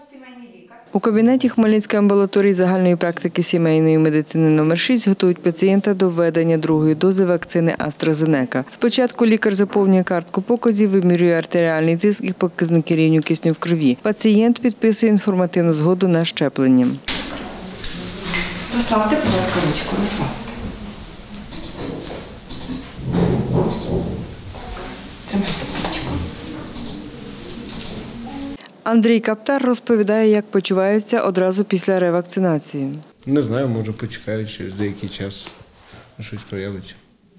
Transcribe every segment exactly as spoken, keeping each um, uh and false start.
У кабінеті Хмельницької амбулаторії загальної практики сімейної медицини номер шість готують пацієнта до введення другої дози вакцини AstraZeneca. Спочатку лікар заповнює картку показів, вимірює артеріальний тиск і показники рівню кисню в крові. Пацієнт підписує інформативну згоду на щеплення. Розслабте, будь ласка, ручку, розслабте. Тримайте ручку. Андрій Каптар розповідає, як почувається одразу після ревакцинації. Не знаю, може почекаю через деякий час, щось проявиться.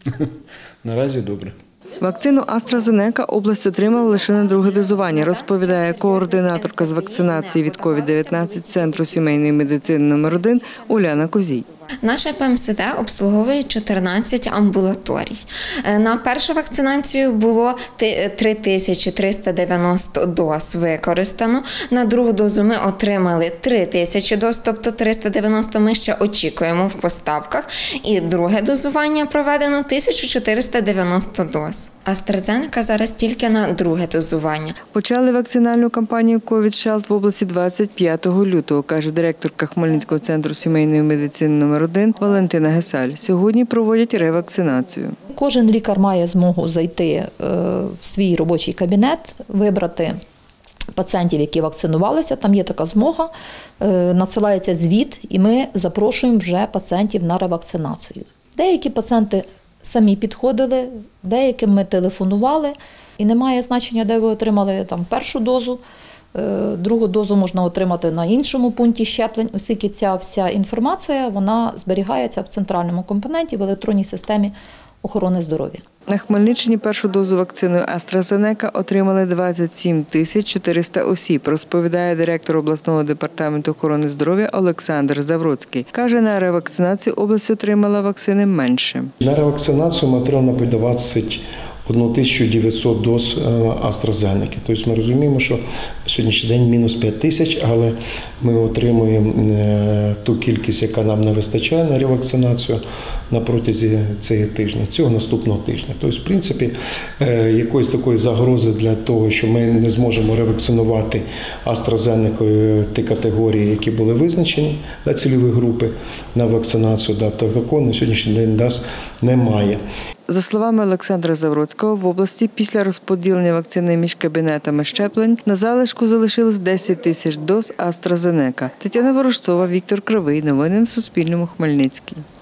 Наразі добре. Вакцину AstraZeneca область отримала лише на друге дозування, розповідає координаторка з вакцинації від ковід дев'ятнадцять Центру сімейної медицини номер один Уляна Козій. Наша ПМСД обслуговує чотирнадцять амбулаторій. На першу вакцинацію було три тисячі триста дев'яносто доз використано. На другу дозу ми отримали три тисячі доз, тобто триста дев'яносто ми ще очікуємо в поставках. І друге дозування проведено тисячу чотириста дев'яносто доз. AstraZeneca зараз тільки на друге дозування. Почали вакцинальну кампанію «Ковід-Шелд» в області двадцять п'ятого лютого, каже директорка Хмельницького центру сімейної медицини номер один Валентина Гесаль. Сьогодні проводять ревакцинацію. Кожен лікар має змогу зайти в свій робочий кабінет, вибрати пацієнтів, які вакцинувалися, там є така змога, надсилається звіт, і ми запрошуємо вже пацієнтів на ревакцинацію. Деякі пацієнти самі підходили, деяким ми телефонували, і немає значення, де ви отримали там першу дозу. Другу дозу можна отримати на іншому пункті щеплень, оскільки ця вся інформація вона зберігається в центральному компоненті в електронній системі охорони здоров'я. На Хмельниччині першу дозу вакциною AstraZeneca отримали двадцять сім тисяч чотириста осіб, розповідає директор обласного департаменту охорони здоров'я Олександр Завроцький. Каже, на ревакцинацію область отримала вакцини менше. На ревакцинацію ми отримали по двадцять одну тисячу дев'ятсот доз AstraZeneca. Тобто ми розуміємо, що на сьогоднішній день мінус п'ять тисяч, але ми отримуємо ту кількість, яка нам не вистачає на ревакцинацію на протязі цього тижня, цього наступного тижня. Тобто, в принципі, якоїсь такої загрози для того, що ми не зможемо ревакцинувати AstraZeneca ті категорії, які були визначені, цільові групи на вакцинацію, такого на сьогоднішній день немає. За словами Олександра Завроцького, в області після розподілення вакцини між кабінетами щеплень на залишку залишилось десять тисяч доз AstraZeneca. Тетяна Ворожцова, Віктор Кривий. Новини на Суспільному. Хмельницький.